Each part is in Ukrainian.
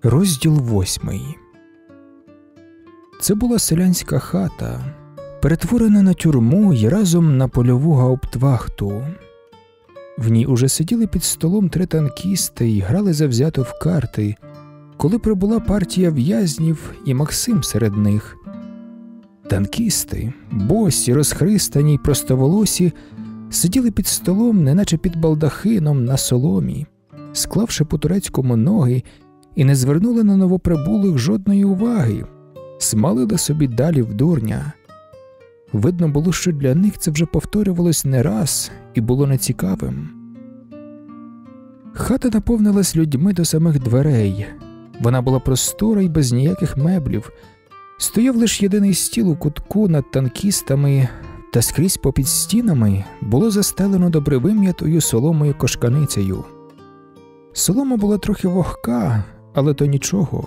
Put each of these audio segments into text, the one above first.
Розділ 8. Це була селянська хата, перетворена на тюрму й разом на польову гауптвахту. В ній уже сиділи під столом 3 танкісти й грали завзято в карти, коли прибула партія в'язнів і Максим серед них. Танкісти, босі, розхристані й простоволосі, сиділи під столом, неначе під балдахином на соломі, склавши по-турецькому ноги, і не звернули на новоприбулих жодної уваги, смалили собі далі в дурня. Видно було, що для них це вже повторювалось не раз і було нецікавим. Хата наповнилась людьми до самих дверей. Вона була простора й без ніяких меблів. Стояв лише єдиний стіл у кутку над танкістами, та скрізь попід стінами було застелено добре вим'ятою соломою кошканицею. Солома була трохи вогка, але то нічого.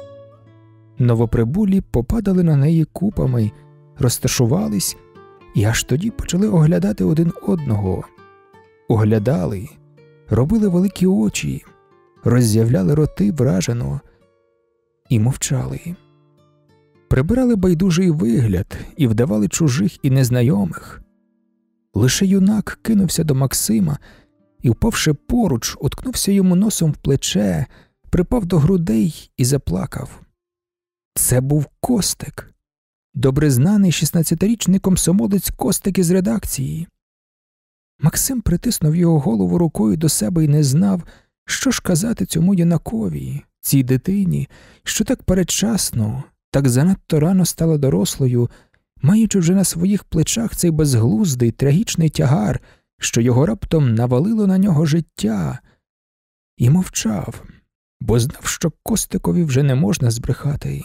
Новоприбулі попадали на неї купами, розташувались і аж тоді почали оглядати один одного. Оглядали, робили великі очі, роззявляли роти вражено і мовчали. Прибирали байдужий вигляд і вдавали чужих і незнайомих. Лише юнак кинувся до Максима і, впавши поруч, уткнувся йому носом в плече, припав до грудей і заплакав. Це був Костик, добре знаний 16-річний комсомолець Костик із редакції. Максим притиснув його голову рукою до себе і не знав, що ж казати цьому юнакові, цій дитині, що так передчасно, так занадто рано стала дорослою, маючи вже на своїх плечах цей безглуздий, трагічний тягар, що його раптом навалило на нього життя. І мовчав, бо знав, що Костикові вже не можна збрехати.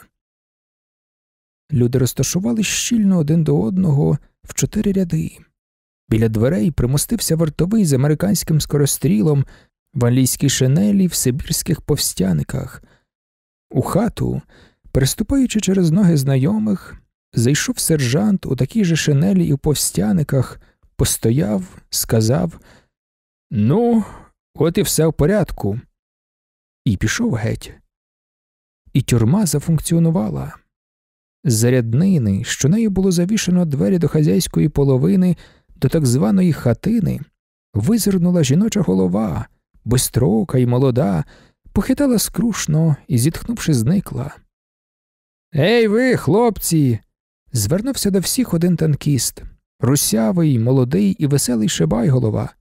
Люди розташували щільно один до одного в 4 ряди. Біля дверей примостився вартовий з американським скорострілом, в англійській шинелі, в сибірських повстяниках. У хату, переступаючи через ноги знайомих, зайшов сержант у такій же шинелі і в повстяниках, постояв, сказав: «Ну, от і все в порядку», і пішов геть. І тюрма зафункціонувала. З-за ряднини, що нею було завішено двері до хазяйської половини, до так званої хатини, визирнула жіноча голова, бистроока й молода, похитала скрушно і, зітхнувши, зникла. «Ей ви, хлопці!» – звернувся до всіх один танкіст, русявий, молодий і веселий шибайголова.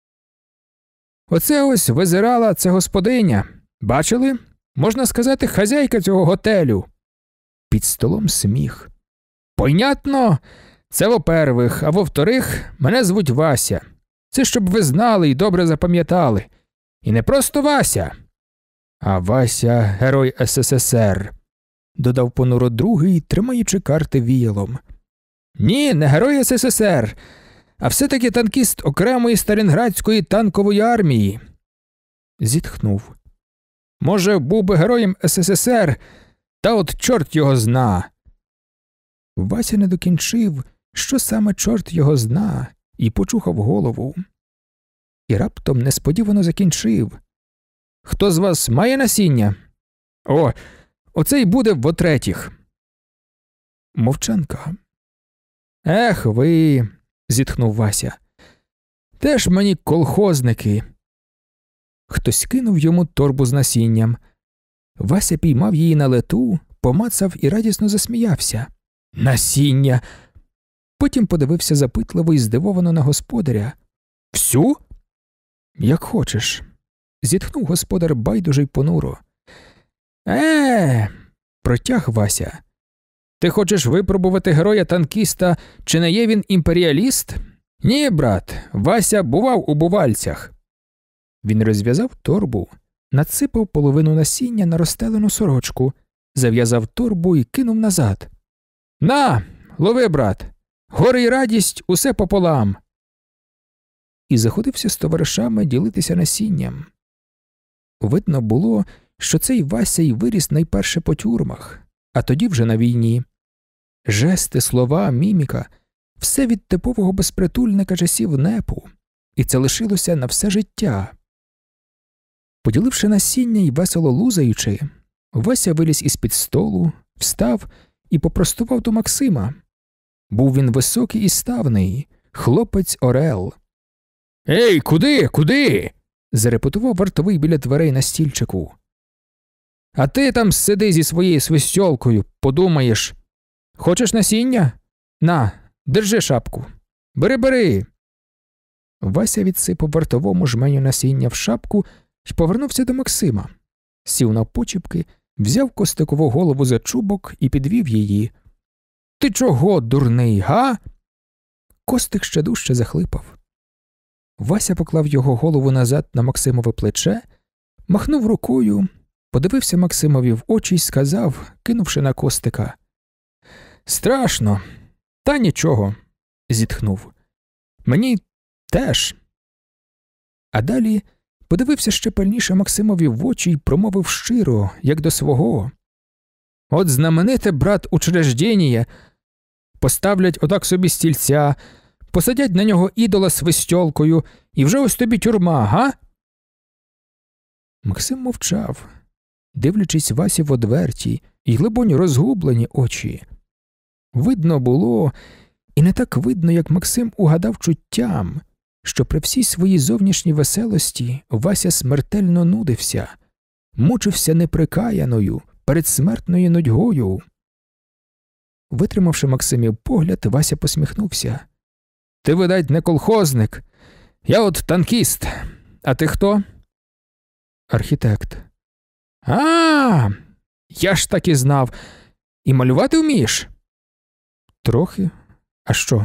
«Оце ось визирала ця господиня. Бачили? Можна сказати, хазяйка цього готелю». Під столом сміх. «Понятно? Це во-первих, а во-вторих, мене звуть Вася. Це щоб ви знали і добре запам'ятали. І не просто Вася, а Вася – герой СССР», – додав понуро другий, тримаючи карти віялом. «Ні, не герой СССР, а все-таки танкіст окремої Сталінградської танкової армії». Зітхнув. «Може, був би героєм СССР, та от чорт його зна». Вася не докінчив, що саме чорт його зна, і почухав голову. І раптом несподівано закінчив. «Хто з вас має насіння? Оце й буде во-третіх». Мовчанка. «Ех ви», – зітхнув Вася, – «теж мені колхозники». Хтось кинув йому торбу з насінням. Вася піймав її на лету, помацав і радісно засміявся. «Насіння!» Потім подивився запитливо і здивовано на господаря. «Всю?» «Як хочеш», – зітхнув господар байдуже й понуро. Протяг Вася. «Ти хочеш випробувати героя-танкіста, чи не є він імперіаліст? Ні, брат, Вася бував у бувальцях». Він розв'язав торбу, надсипав половину насіння на розстелену сорочку, зав'язав торбу і кинув назад. «На, лови, брат, горе й радість усе пополам». І заходився з товаришами ділитися насінням. Видно було, що цей Вася й виріс найперше по тюрмах, а тоді вже на війні. Жести, слова, міміка – все від типового безпритульника часів НЕПу, і це лишилося на все життя. Поділивши насіння й весело лузаючи, Вася виліз із-під столу, встав і попростував до Максима. Був він високий і ставний, хлопець-орел. «Ей, куди, куди?» – зарепетував вартовий біля дверей на стільчику. «А ти там сиди зі своєю свистьолкою, подумаєш. Хочеш насіння? На, держи шапку. Бери!» Вася відсипав вартовому жменю насіння в шапку й повернувся до Максима. Сів навпочіпки, взяв Костикову голову за чубок і підвів її. «Ти чого, дурний, га?» Костик ще дужче захлипав. Вася поклав його голову назад на Максимове плече, махнув рукою, подивився Максимові в очі й сказав, кинувши на Костика: «Страшно, та нічого», – зітхнув. «Мені теж». А далі подивився ще пильніше Максимові в очі й промовив щиро, як до свого: «От знамените, брат, учреждєніє, поставлять отак собі стільця, посадять на нього ідола свистьолкою, і вже ось тобі тюрма, га?» Максим мовчав, дивлячись Васі в одверті й, либонь, розгублені очі. Видно було, і не так видно, як Максим угадав чуттям, що при всій своїй зовнішній веселості Вася смертельно нудився, мучився неприкаяною, передсмертною нудьгою. Витримавши Максимів погляд, Вася посміхнувся. «Ти, видать, не колхозник. Я от танкіст. А ти хто?» «Архітект». «А, я ж так і знав. І малювати вмієш?» «Трохи. А що?»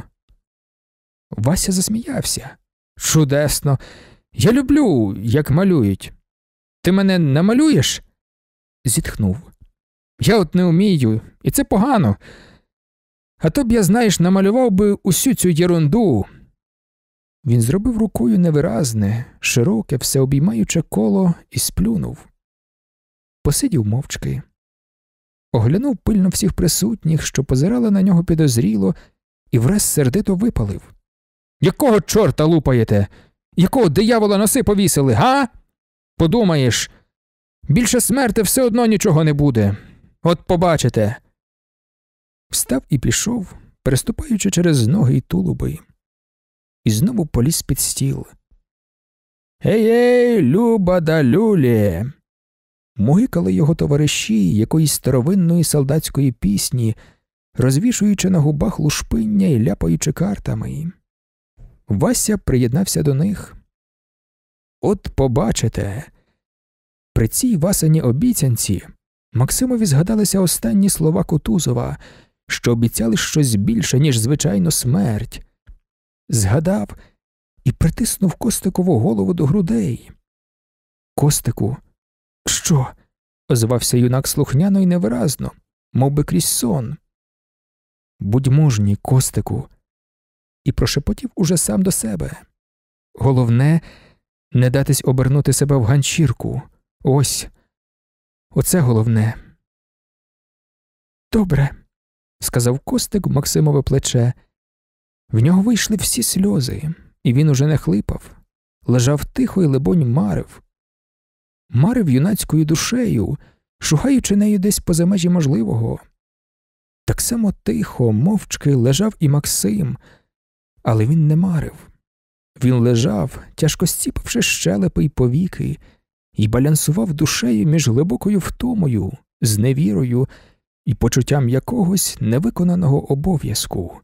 Вася засміявся. «Чудесно. Я люблю, як малюють. Ти мене намалюєш?» Зітхнув. «Я от не вмію, і це погано. А то б я, знаєш, намалював би усю цю єрунду». Він зробив рукою невиразне, широке, всеобіймаюче коло і сплюнув. Посидів мовчки. Оглянув пильно всіх присутніх, що позирали на нього підозріло, і враз сердито випалив: «Якого чорта лупаєте? Якого диявола носи повісили, га? Подумаєш, більше смерти все одно нічого не буде. От побачите». Встав і пішов, переступаючи через ноги й тулуби. І знову поліз під стіл. «Ей-ей, Люба да люлі!» Мугикали його товариші якоїсь старовинної солдатської пісні, розвішуючи на губах лушпиння і ляпаючи картами. Вася приєднався до них. От побачите. При цій Васиній обіцянці Максимові згадалися останні слова Кутузова, що обіцяли щось більше, ніж звичайно смерть. Згадав і притиснув Костикову голову до грудей. «Костику, що?» – озвався юнак слухняно й невиразно, мов би крізь сон. «Будь мужній, Костику», і прошепотів уже сам до себе. «Головне – не датись обернути себе в ганчірку. Ось. Оце головне». «Добре», – сказав Костик в Максимове плече. В нього вийшли всі сльози, і він уже не хлипав. Лежав тихо й, либонь, марив. Марив юнацькою душею, шугаючи нею десь поза межі можливого. Так само тихо, мовчки лежав і Максим, але він не марив. Він лежав, тяжко стіпавши щелепи й повіки, і балансував душею між глибокою втомою, зневірою і почуттям якогось невиконаного обов'язку.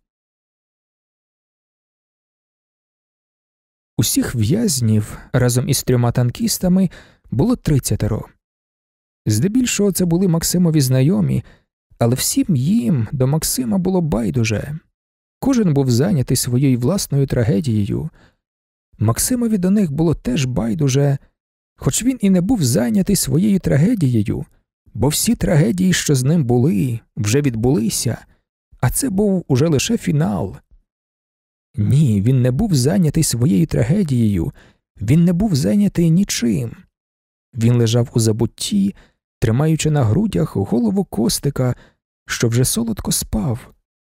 Усіх в'язнів разом із 3 танкістами було 30. Здебільшого це були Максимові знайомі, але всім їм до Максима було байдуже. Кожен був зайнятий своєю власною трагедією. Максимові до них було теж байдуже, хоч він і не був зайнятий своєю трагедією, бо всі трагедії, що з ним були, вже відбулися, а це був уже лише фінал. Ні, він не був зайнятий своєю трагедією, він не був зайнятий нічим. Він лежав у забутті, тримаючи на грудях голову Костика, що вже солодко спав.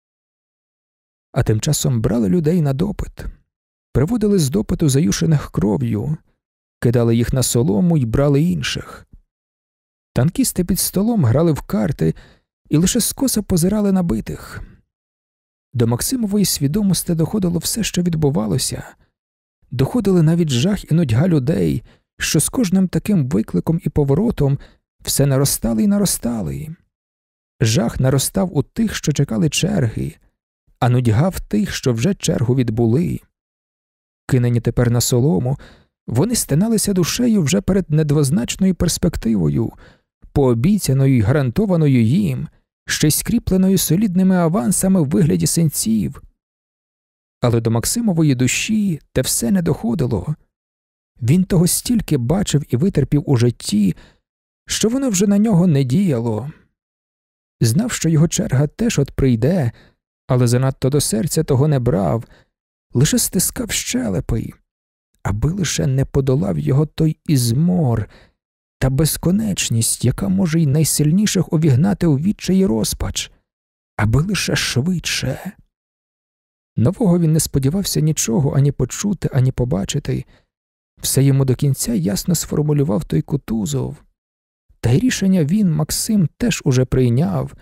А тим часом брали людей на допит, приводили з допиту заюшених кров'ю, кидали їх на солому й брали інших. Танкісти під столом грали в карти і лише скоса позирали на битих. До Максимової свідомості доходило все, що відбувалося. Доходили навіть жах і нудьга людей, що з кожним таким викликом і поворотом все наростали і наростали. Жах наростав у тих, що чекали черги, а нудьга в тих, що вже чергу відбули. Кинені тепер на солому, вони стиналися душею вже перед недвозначною перспективою, пообіцяною й гарантованою їм, ще й скріпленою солідними авансами в вигляді синців. Але до Максимової душі те все не доходило. Він того стільки бачив і витерпів у житті, що воно вже на нього не діяло. Знав, що його черга теж от прийде, але занадто до серця того не брав, лише стискав щелепи, аби лише не подолав його той ізмор та безконечність, яка може й найсильніших увігнати у відчай і розпач, аби лише швидше. Нового він не сподівався нічого ані почути, ані побачити. Все йому до кінця ясно сформулював той Кутузов. Та й рішення він, Максим, теж уже прийняв.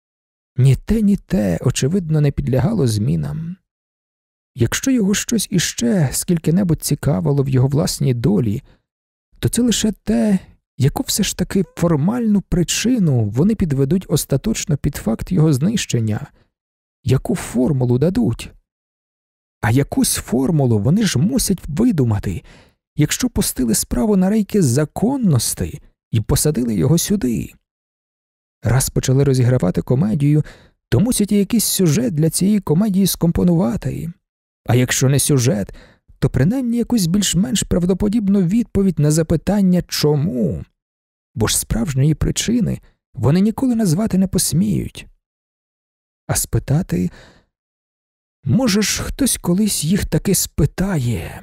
Ні те, очевидно, не підлягало змінам. Якщо його щось іще скільки-небудь цікавило в його власній долі, то це лише те, яку все ж таки формальну причину вони підведуть остаточно під факт його знищення, яку формулу дадуть. А якусь формулу вони ж мусять видумати, якщо пустили справу на рейки законності і посадили його сюди. Раз почали розігравати комедію, то мусять і якийсь сюжет для цієї комедії скомпонувати. А якщо не сюжет, то принаймні якусь більш-менш правдоподібну відповідь на запитання «чому?». Бо ж справжньої причини вони ніколи назвати не посміють. А спитати, може ж, хтось колись їх таки спитає.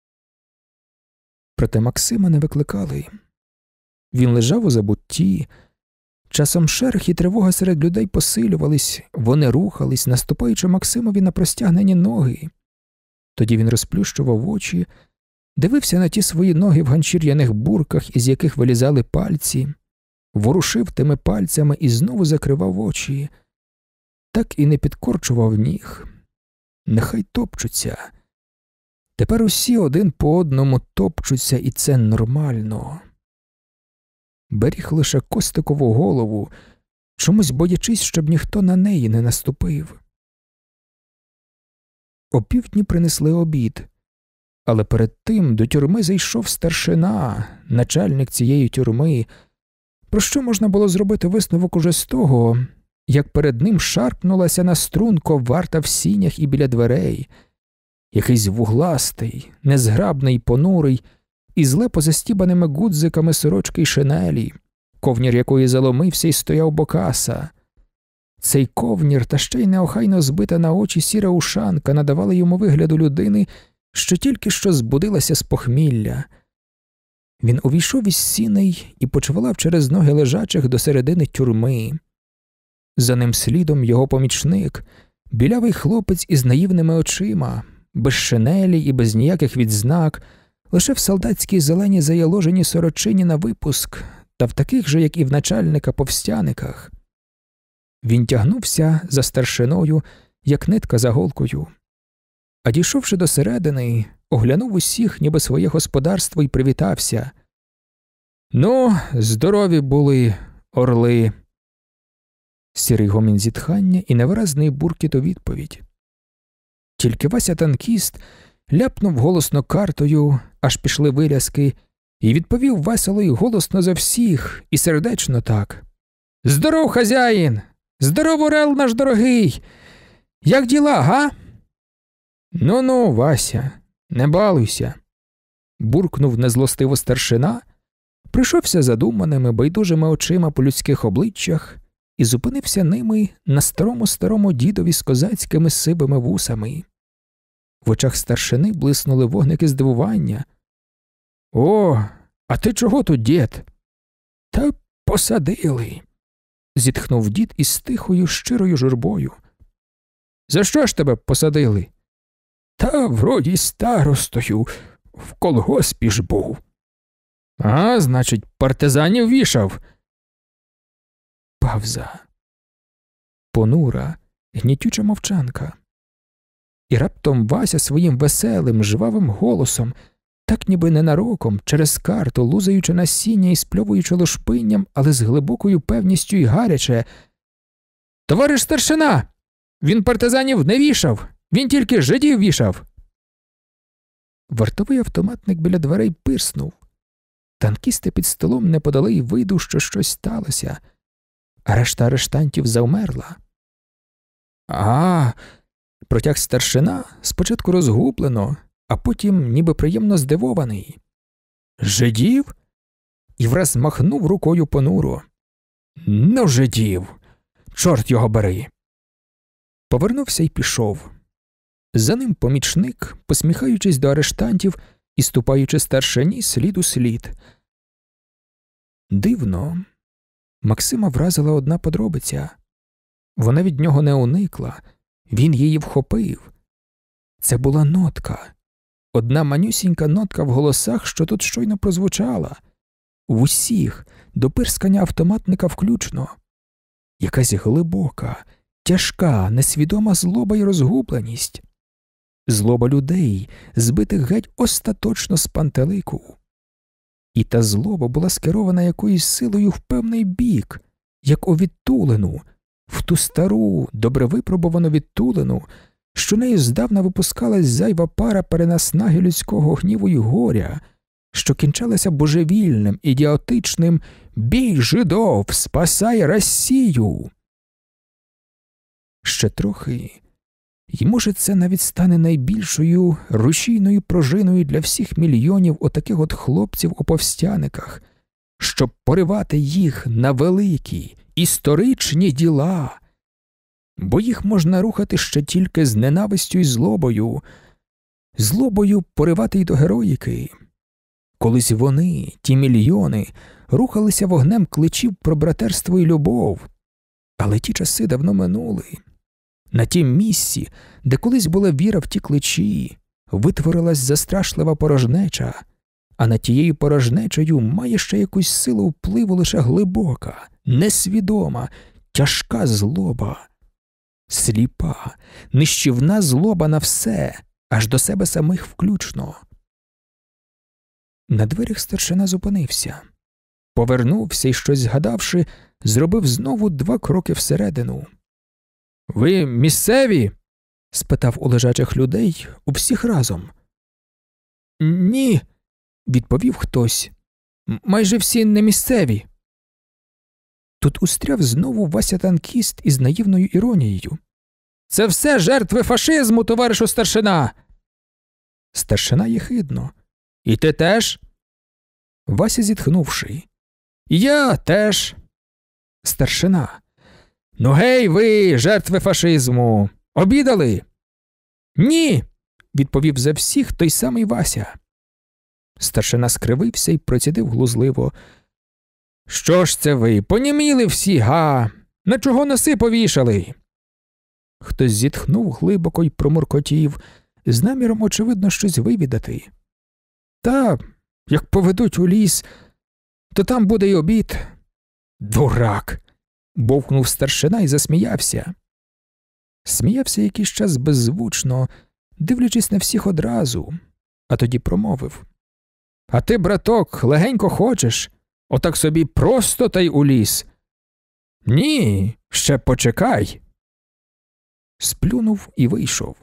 Проте Максима не викликали. Він лежав у забутті. Часом шерх і тривога серед людей посилювались, вони рухались, наступаючи Максимові на простягнені ноги. Тоді він розплющував очі, дивився на ті свої ноги в ганчір'яних бурках, із яких вилізали пальці, ворушив тими пальцями і знову закривав очі. Так і не підкорчував ніг. Нехай топчуться. Тепер усі один по одному топчуться, і це нормально. Беріг лише Костикову голову, чомусь боячись, щоб ніхто на неї не наступив. Опівдні принесли обід, але перед тим до тюрми зайшов старшина, начальник цієї тюрми, про що можна було зробити висновок уже з того, як перед ним шарпнулася на струнко варта в сінях і біля дверей, якийсь вугластий, незграбний, понурий, із зле позастібаними гудзиками сорочки й шинелі, ковнір якої заломився й стояв бокаса. Цей ковнір та ще й неохайно збита на очі сіра ушанка надавали йому вигляду людини, що тільки що збудилася з похмілля. Він увійшов із сіней і почвалав через ноги лежачих до середини тюрми. За ним слідом його помічник, білявий хлопець із наївними очима, без шинелі і без ніяких відзнак, лише в солдатській зеленій заяложеній сорочині на випуск та в таких же, як і в начальника, повстяниках. Він тягнувся за старшиною, як нитка за голкою. А дійшовши до середини, оглянув усіх, ніби своє господарство, і привітався. «Ну, здорові були, орли!» Сірий гомін зітхання і невиразний буркіт у відповідь. Тільки Вася-танкіст ляпнув голосно картою, аж пішли виляски, і відповів весело й голосно за всіх, і сердечно так. «Здоров, хазяїн! Здоров, орел наш дорогий! Як діла, га?» «Ну-ну, Вася, не балуйся!» Буркнув незлостиво старшина, прийшовся задуманими, байдужими очима по людських обличчях і зупинився ними на старому дідові з козацькими сивими вусами. В очах старшини блиснули вогники здивування. «О, а ти чого тут, дід?» «Та посадили», – зітхнув дід із тихою, щирою журбою. «За що ж тебе посадили?» «Та вроді старостою, в колгоспі ж був». «А, значить, партизанів вішав? павза. Понура, гнітюча мовчанка. І раптом Вася своїм веселим, жвавим голосом, так ніби ненароком, через карту, лузаючи насіння і спльовуючи лушпинням, але з глибокою певністю й гаряче: «Товариш старшина! Він партизанів не вішав! Він тільки жидів вішав!» Вартовий автоматник біля дверей пирснув. Танкісти під столом не подали й виду, що щось сталося, а решта арештантів завмерла. – протяг старшина, спочатку розгублено, а потім ніби приємно здивований. «Жидів?» І враз махнув рукою понуро. «Ну, жидів! Чорт його бери!» Повернувся й пішов. За ним помічник, посміхаючись до арештантів і ступаючи старшині слід у слід. Дивно, Максима вразила одна подробиця. Вона від нього не уникла, він її вхопив. Це була нотка. Одна манюсінька нотка в голосах, що тут щойно прозвучала. В усіх, до пирскання автоматника включно. Якась глибока, тяжка, несвідома злоба й розгубленість. Злоба людей, збитих геть остаточно з пантелику. І та злоба була скерована якоюсь силою в певний бік, як у відтулину, в ту стару, добре випробувану відтулину, що нею здавна випускалась зайва пара перенаснаги людського гніву й горя, що кінчалася божевільним, ідіотичним «Бій жидов! Спасай Росію!». Ще трохи, і, може, це навіть стане найбільшою рушійною пружиною для всіх мільйонів отаких от хлопців у повстяниках, щоб поривати їх на великі, історичні діла, бо їх можна рухати ще тільки з ненавистю й злобою, злобою поривати й до героїки. Колись вони, ті мільйони, рухалися вогнем кличів про братерство й любов, але ті часи давно минули. На тім місці, де колись була віра в ті кличі, витворилась застрашлива порожнеча, а над тією порожнечею має ще якусь силу впливу лише глибока, несвідома, тяжка злоба. Сліпа, нищівна злоба на все, аж до себе самих включно. На дверях старшина зупинився. Повернувся і, щось згадавши, зробив знову 2 кроки всередину. «Ви місцеві?» – спитав у лежачих людей, у всіх разом. «Ні», – відповів хтось. «Майже всі не місцеві». Тут устряв знову Вася-танкіст із наївною іронією. «Це все жертви фашизму, товаришу старшина!» Старшина єхидно. «І ти теж?» Вася зітхнувши. «Я теж». Старшина. «Ну гей ви, жертви фашизму! Обідали?» «Ні!» – відповів за всіх той самий Вася. Старшина скривився і процідив глузливо. «Що ж це ви, поніміли всі, га? На чого носи повішали?» Хтось зітхнув глибоко й промуркотів, з наміром, очевидно, щось вивідати. «Та, як поведуть у ліс, то там буде й обід». «Дурак!» – бовкнув старшина і засміявся. Сміявся якийсь час беззвучно, дивлячись на всіх одразу, а тоді промовив. «А ти, браток, легенько хочеш? Отак собі просто та й у ліс?» «Ні, ще почекай!» Сплюнув і вийшов.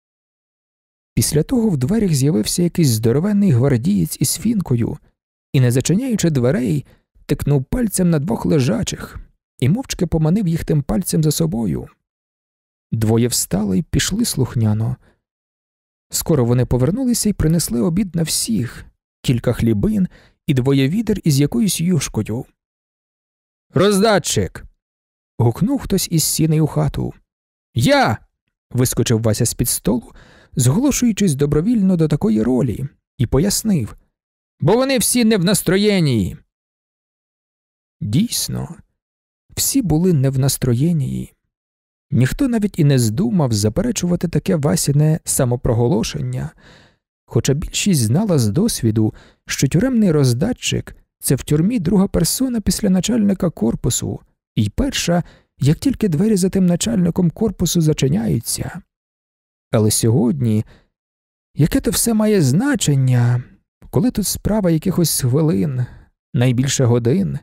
Після того в дверях з'явився якийсь здоровенний гвардієць із фінкою і, не зачиняючи дверей, тикнув пальцем на 2 лежачих і мовчки поманив їх тим пальцем за собою. 2 встали й пішли слухняно. Скоро вони повернулися й принесли обід на всіх, кілька хлібин і 2 відер із якоюсь юшкою. «Роздатчик!» – гукнув хтось із сіней у хату. «Я!» – вискочив Вася з-під столу, зголошуючись добровільно до такої ролі, і пояснив. «Бо вони всі не в настроєнні!» Дійсно, всі були не в настроєнні. Ніхто навіть і не здумав заперечувати таке Васіне самопроголошення, хоча більшість знала з досвіду, що тюремний роздатчик – це в тюрмі друга персона після начальника корпусу І перша, як тільки двері за тим начальником корпусу зачиняються. Але сьогодні, яке то все має значення, коли тут справа якихось хвилин, найбільше годин.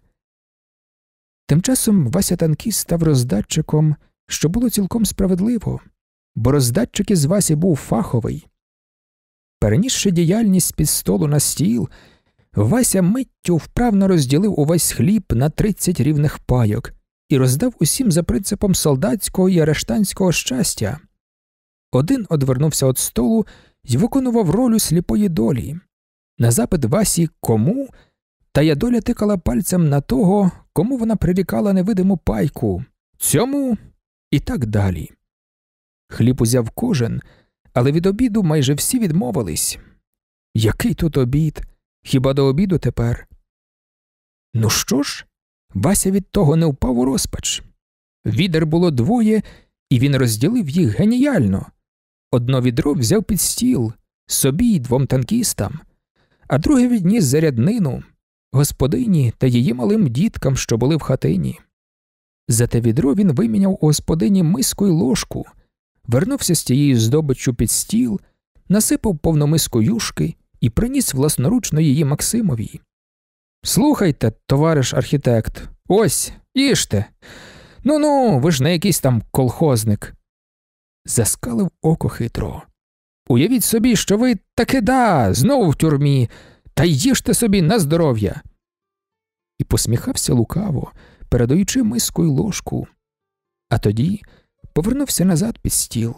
Тим часом Вася-танкіст став роздатчиком, що було цілком справедливо, бо роздатчик із Васі був фаховий. Перенісши діяльність з-під столу на стіл, Вася миттю вправно розділив увесь хліб на 30 рівних пайок і роздав усім за принципом солдатського і арештанського щастя. Один одвернувся від столу й виконував роль сліпої долі. На запит Васі «Кому?» тая доля тикала пальцем на того, кому вона прирікала невидиму пайку «Цьому?» і так далі. Хліб узяв кожен, але від обіду майже всі відмовились. Який тут обід? Хіба до обіду тепер? Ну що ж, Вася від того не впав у розпач. Відер було двоє, і він розділив їх геніально. Одно відро взяв під стіл, собі й 2 танкістам, а друге відніс заряднину, господині та її малим діткам, що були в хатині. За те відро він виміняв у господині миску й ложку, вернувся з тією здобиччю під стіл, насипав повну миску юшки і приніс власноручно її Максимові. «Слухайте, товариш архітект, ось, їжте. Ну-ну, ви ж не якийсь там колхозник». Заскалив око хитро. «Уявіть собі, що ви таки знову в тюрмі, та їжте собі на здоров'я». І посміхався лукаво, передаючи миску й ложку. А тоді повернувся назад під стіл.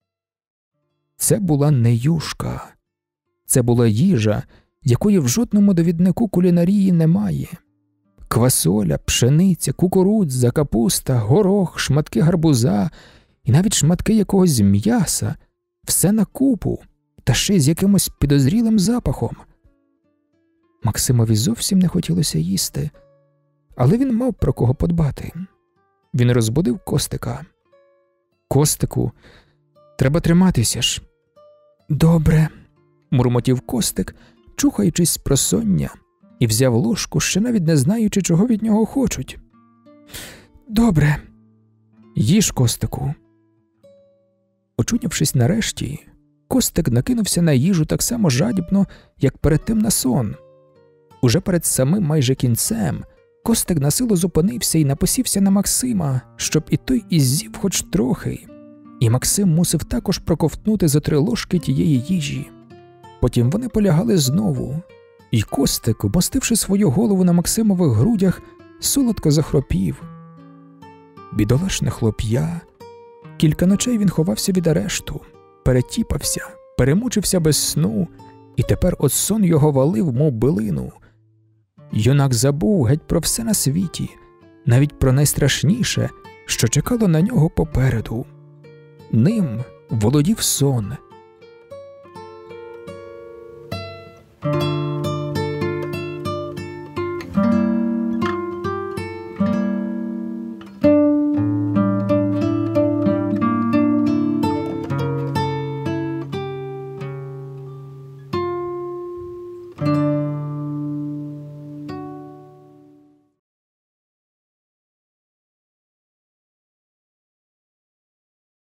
Це була не юшка. Це була їжа, якої в жодному довіднику кулінарії немає. Квасоля, пшениця, кукурудза, капуста, горох, шматки гарбуза і навіть шматки якогось м'яса – все на купу, та ще й з якимось підозрілим запахом. Максимові зовсім не хотілося їсти, але він мав про кого подбати. Він розбудив Костика. «Костику, треба триматися ж». «Добре», – мурмотів Костик, чухаючись з просоння, і взяв ложку, ще навіть не знаючи, чого від нього хочуть. «Добре. Їж, Костику». Очунявшись нарешті, Костик накинувся на їжу так само жадібно, як перед тим на сон. Уже перед самим майже кінцем Костик насилу зупинився і напосівся на Максима, щоб і той іззів хоч трохи. І Максим мусив також проковтнути за 3 ложки тієї їжі. Потім вони полягали знову, і Костик, вмостивши свою голову на Максимових грудях, солодко захропів. Бідолашне хлоп'я. Кілька ночей він ховався від арешту, перетіпався, перемучився без сну, і тепер от сон його валив, мов билину. Юнак забув геть про все на світі, навіть про найстрашніше, що чекало на нього попереду. Ним володів сон,